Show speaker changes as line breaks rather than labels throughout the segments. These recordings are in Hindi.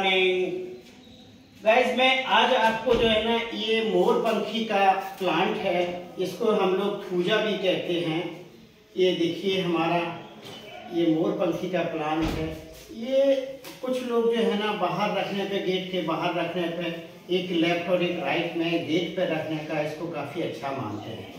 Morning guys. मैं आज आपको जो है ना ये मोरपंखी का प्लांट है, इसको हम लोग थूजा भी कहते हैं। ये देखिए हमारा ये मोरपंखी का प्लांट है। ये कुछ लोग जो है ना बाहर रखने पे, गेट के बाहर रखने पे, एक लेफ्ट और एक राइट में गेट पे रखने का इसको काफ़ी अच्छा मानते हैं।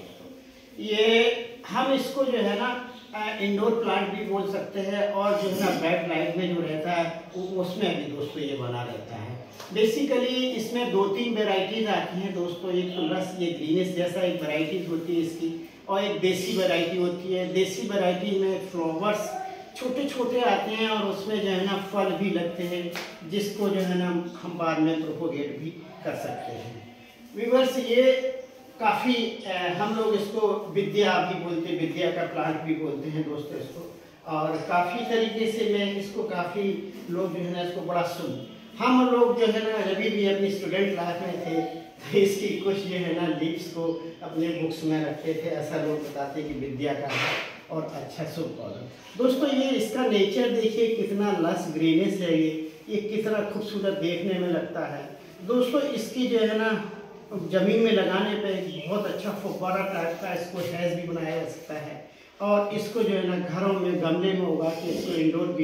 ये हम इसको जो है ना इंडोर प्लांट भी बोल सकते हैं, और जो है ना बैक लाइट में जो रहता है उसमें भी दोस्तों ये बना रहता है। बेसिकली इसमें 2-3 वेराइटीज आती हैं दोस्तों। एक तो रस ये ग्रीनिश जैसा एक वैरायटीज होती है इसकी, और एक देसी वैरायटी होती है। देसी वैरायटी में फ्लावर्स छोटे छोटे आते हैं और उसमें जो है ना फल भी लगते हैं, जिसको जो है ना हम बाद में प्रोपोगेट भी कर सकते हैं। व्यूअर्स, ये काफ़ी हम लोग इसको विद्या भी बोलते हैं, विद्या का प्लांट भी बोलते हैं दोस्तों इसको। और काफ़ी तरीके से मैं इसको काफ़ी लोग जो है ना इसको बड़ा हम लोग जो है ना अभी भी अपनी स्टूडेंट लाइफ में थे तो इसकी कुछ जो है ना लीव्स को अपने बुक्स में रखते थे। ऐसा लोग बताते कि विद्या का है और अच्छा शुभ पौधा। दोस्तों ये इसका नेचर देखिए कितना लस ग्रीनिश है। ये कितना खूबसूरत देखने में लगता है दोस्तों। इसकी जो है ना ज़मीन में लगाने पे बहुत अच्छा फुब्बारा टाइप का इसको हैज भी बनाया जा सकता है, और इसको जो है ना घरों में गमले में उगा के इसको इंडोर भी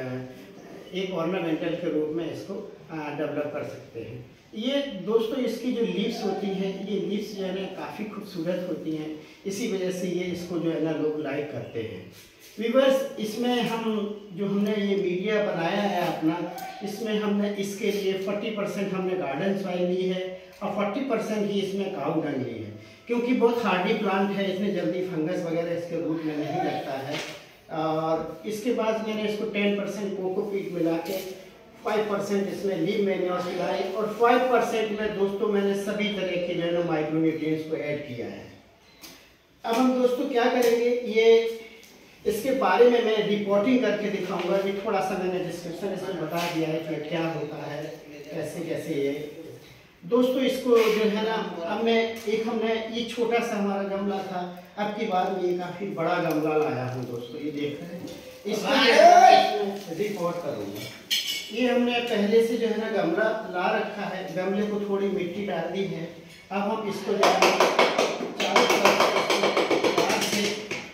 एक ऑर्नामेंटल के रूप में इसको डेवलप कर सकते हैं। ये दोस्तों इसकी जो लीव्स होती हैं, ये लीव्स जो है ना काफ़ी खूबसूरत होती हैं, इसी वजह से ये इसको जो है ना लोग लाइक करते हैं। व्यूअर्स, इसमें हमने ये मीडिया बनाया है अपना, इसमें हमने इसके लिए 40% हमने गार्डन सॉइल ली है और 40% ही इसमें काऊ डंग ली है, क्योंकि बहुत हार्डी प्लांट है, इसमें जल्दी फंगस वगैरह इसके रूट में नहीं लगता है। और इसके बाद मैंने इसको 10% कोकोपीट मिला के 5% इसमें लीव मैन्योर मिलाई, और 5% में दोस्तों मैंने सभी तरह के जो है ना माइक्रोन्यूट्रिएंट्स को ऐड किया है। अब हम दोस्तों क्या करेंगे, ये इसके बारे में मैं रिपोर्टिंग करके दिखाऊंगा। कि थोड़ा सा मैंने डिस्क्रिप्शन इसमें बता दिया है कि क्या होता है, कैसे कैसे ये दोस्तों। इसको जो है ना अब हमने ये छोटा सा हमारा गमला था, अब की बार में ये काफ़ी बड़ा गमला लाया हूँ दोस्तों। ये देख रहे हैं, इसको रिपोर्ट करूँगा। ये हमने पहले से जो है ना गमला ला रखा है, गमले को थोड़ी मिट्टी डाल दी है। अब हम इसको जो है चारों तरफ से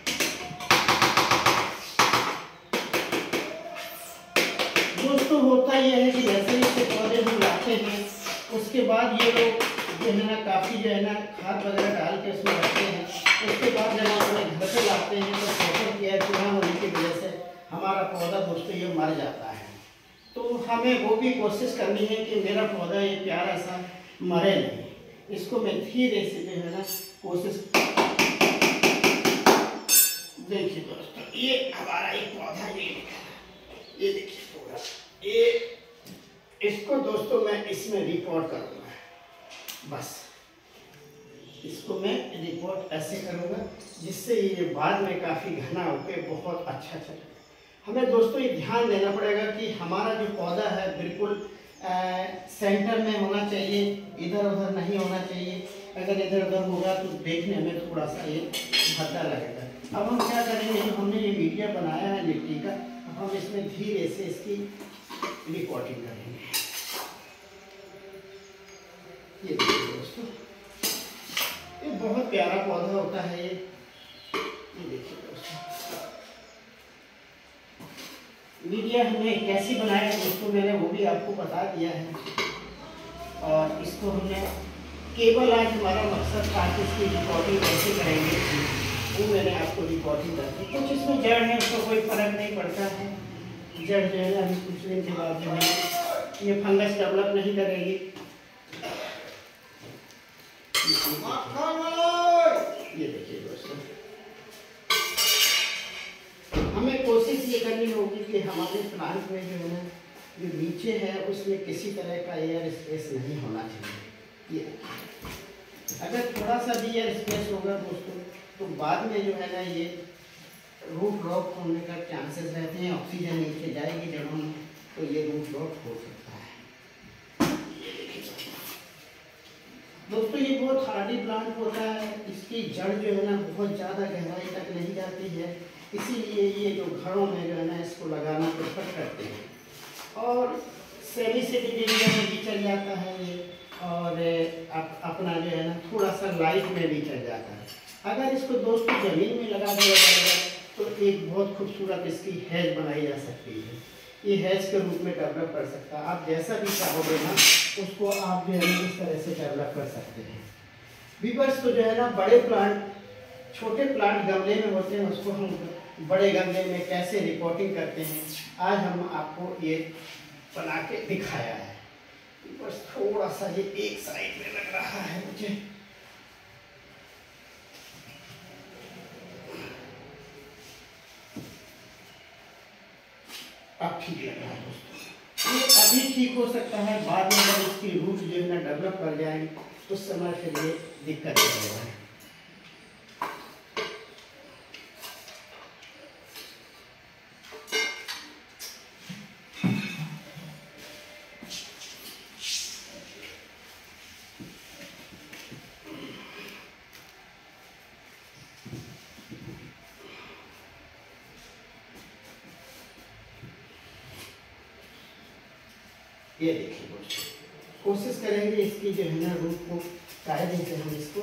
दोस्तों होता यह है कि नर्सरी से पौधे हम लाते हैं, उसके बाद ये लोग जो है ना काफ़ी जो है ना खाद वगैरह डाल के उसमें रखते हैं। उसके बाद जब हम अपने घर से लाते हैं तो फसल केयर पूरा होने की वजह से हमारा पौधा दोस्तों ये मर जाता है। तो हमें वो भी कोशिश करनी है कि मेरा पौधा ये प्यारा सा मरे नहीं। इसको मैं धीरे से जो है ना कोशिश। देखिए दोस्तों, ये हमारा एक पौधा ये देखिए पूरा ये, इसको दोस्तों मैं इसमें रिपोर्ट करूँगा। बस इसको मैं रिपोर्ट ऐसे करूँगा जिससे ये बाद में काफ़ी घना होकर बहुत अच्छा चले। हमें दोस्तों ये ध्यान देना पड़ेगा कि हमारा जो पौधा है बिल्कुल सेंटर में होना चाहिए, इधर उधर नहीं होना चाहिए। अगर इधर उधर होगा तो देखने में थोड़ा सा ये भद्दा लगेगा। अब हम क्या करेंगे, जो हमने ये मीडिया बनाया है मिट्टी का, हम इसमें धीरे से इसकी रिपोर्टिंग करेंगे। ये देखिए दोस्तों, ये बहुत प्यारा पौधा होता है ये देखिए दोस्तों। मीडिया हमने कैसी बनाया दोस्तों, मैंने वो भी आपको बता दिया है। और इसको हमने केवल आज हमारा मकसद था कि इसकी रिपोर्टिंग कैसे करेंगे, वो मैंने आपको रिपोर्टिंग कर दी। कुछ इसमें जड़ है, उसको कोई फर्क नहीं पड़ता है। जड़ जो है ना अभी कुछ दिन के बाद जो है ये फंगस डेवलप नहीं करेगी। ये देखिए दोस्तों, हमें कोशिश ये करनी होगी कि हमारे प्लांट में जो है ना जो नीचे है उसमें किसी तरह का एयर स्पेस नहीं होना चाहिए। ये अगर थोड़ा सा भी एयर स्पेस होगा दोस्तों तो बाद में जो है ना ये रूट रॉट होने का चांसेस रहते हैं। ऑक्सीजन नीचे जाएगी जड़ों में तो ये रूट रॉट हो सकता है। दोस्तों ये बहुत हार्डी प्लांट होता है, इसकी जड़ जो है ना बहुत ज़्यादा गहराई तक नहीं जाती है, इसीलिए ये जो घरों में जो है ना इसको लगाना प्रेफर करते हैं। और सेमी सिटी एरिया में भी चल जाता है ये, और अपना जो है ना थोड़ा सा लाइट में भी चल जाता है। अगर इसको दोस्तों ज़मीन में लगा दिया जाएगा तो एक बहुत खूबसूरत इसकी हैज बनाई जा सकती है। ये हैज के रूप में डेवलप कर सकता है। आप जैसा भी चाहोगे ना उसको आप जो है ना इस तरह से डेवलप कर सकते हैं। वीवर्स तो जो है ना बड़े प्लांट, छोटे प्लांट गमले में होते हैं, उसको हम बड़े गमले में कैसे रिपोर्टिंग करते हैं आज हम आपको ये बना के दिखाया है। बस थोड़ा सा ये एक साइड में लग रहा है मुझे, अब ठीक लग रहा है दोस्तों। ये अभी ठीक हो सकता है, बाद में अगर इसकी रूट जो है ना डेवलप कर जाएंगे उस समय फिर ये दिक्कत हो जाएगा। ये देखिए दोस्तों, कोशिश करेंगे इसकी जो है ना रूट को कायदे से हम इसको,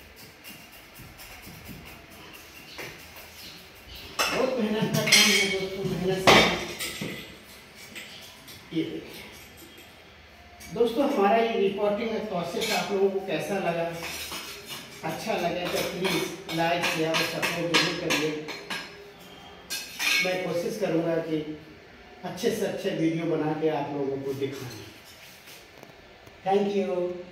बहुत मेहनत का काम है दोस्तों, मेहनत से। ये देखिए दोस्तों, हमारा ये रिपोर्टिंग प्रोसेस आप लोगों को कैसा लगा? अच्छा लगे तो प्लीज़ लाइक शेयर और सपोर्ट जरूर करिए। मैं कोशिश करूँगा कि अच्छे से अच्छे वीडियो बना के आप लोगों को दिखाएं। Thank you.